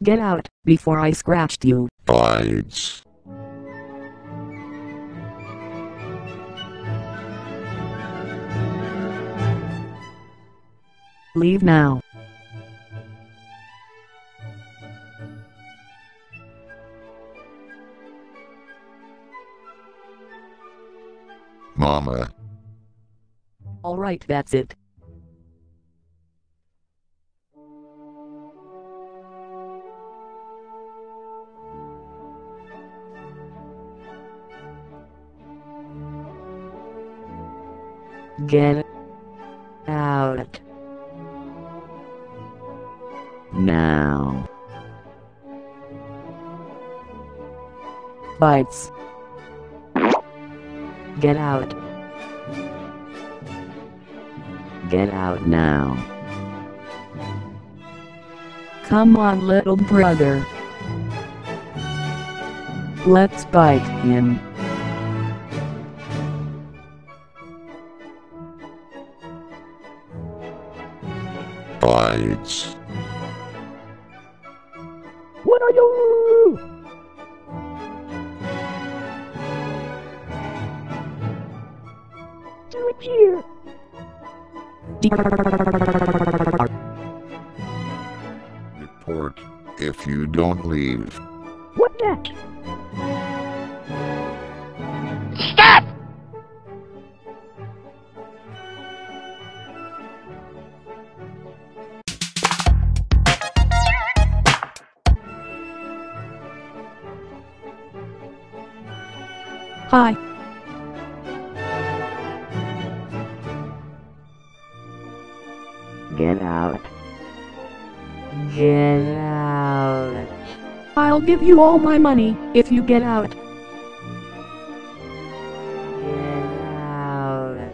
Get out, before I scratched you. Bites. Leave now. Mama. Alright, that's it. Get out. Now. Bites. Get out. Get out now. Come on, little brother. Let's bite him. Bites. What are you? Do it here. Report if you don't leave. What that? Stop! Hi. Get out. Get out. I'll give you all my money if you get out. Get out.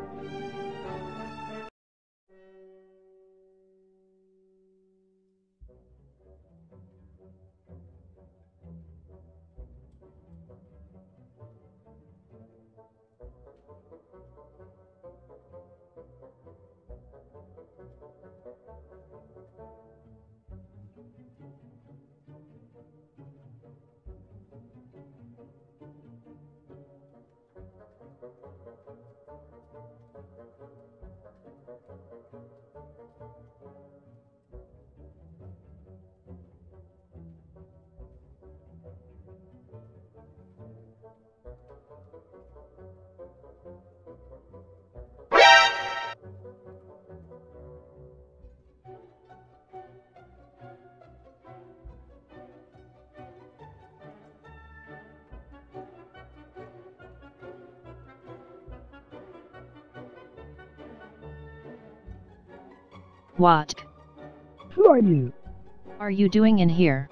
What Who are you? are you doing in here?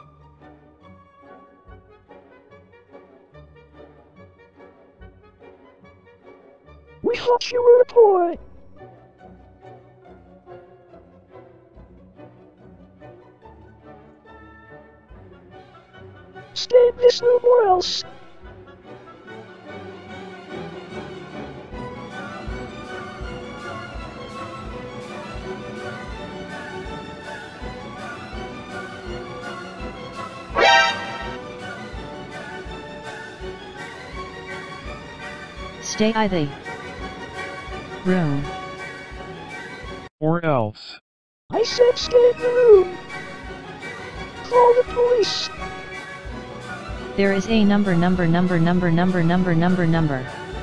We thought you were a toy. Stay in this room or else. Stay in the room. Or else. I said stay in the room. Call the police. There is a number. Leave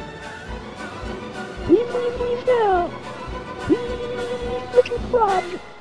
now. Leave, little frog.